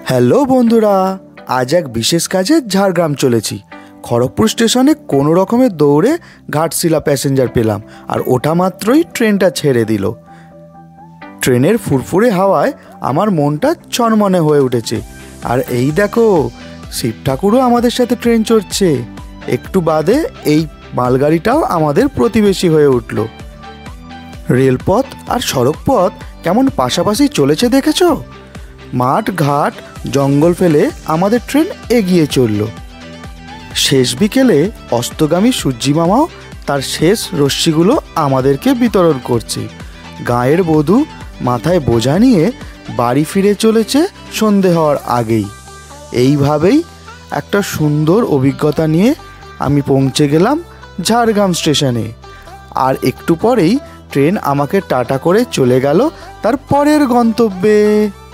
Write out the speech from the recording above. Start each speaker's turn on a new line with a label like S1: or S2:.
S1: Hello বন্ধুরা, আজ এক বিশেষ কাজে ঝাড়গ্রাম চলেছি। খড়গপুর স্টেশনে কোনো রকমে দৌড়ে ঘাটশিলা প্যাসেঞ্জার পেলাম, আর ওঠা মাত্রই ট্রেনটা ছেড়ে দিল। ট্রেনের ফুরফুরে হাওয়ায় আমার মনটা চনমনে হয়ে উঠেছে। আর এই দেখো, শিব ঠাকুরও আমাদের সাথে ট্রেন চড়ছে। একটু বাদে এই মালগাড়িটাও আমাদের প্রতিবেশী হয়ে উঠল। রেলপথ আর সড়কপথ কেমন পাশাপাশি চলেছে দেখেছো? মাঠ ঘাট জঙ্গল ফেলে আমাদের ট্রেন এগিয়ে চলল। শেষ বিকেলে অস্তগামী সূর্যি মামাও তার শেষ রশ্মিগুলো আমাদেরকে বিতরণ করছে। গাঁয়ের বধূ মাথায় বোঝা নিয়ে বাড়ি ফিরে চলেছে সন্ধে হওয়ার আগেই। এইভাবেই একটা সুন্দর অভিজ্ঞতা নিয়ে আমি পৌঁছে গেলাম ঝাড়গ্রাম স্টেশনে। আর একটু পরেই ট্রেন আমাকে টাটা করে চলে গেল তার পরের গন্তব্যে।